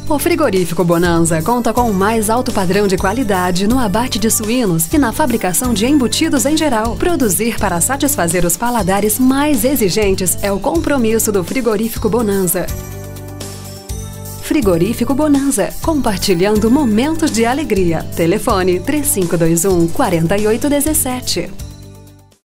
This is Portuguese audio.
O Frigorífico Bonanza conta com o mais alto padrão de qualidade no abate de suínos e na fabricação de embutidos em geral. Produzir para satisfazer os paladares mais exigentes é o compromisso do Frigorífico Bonanza. Frigorífico Bonanza, compartilhando momentos de alegria. Telefone 3521 4817.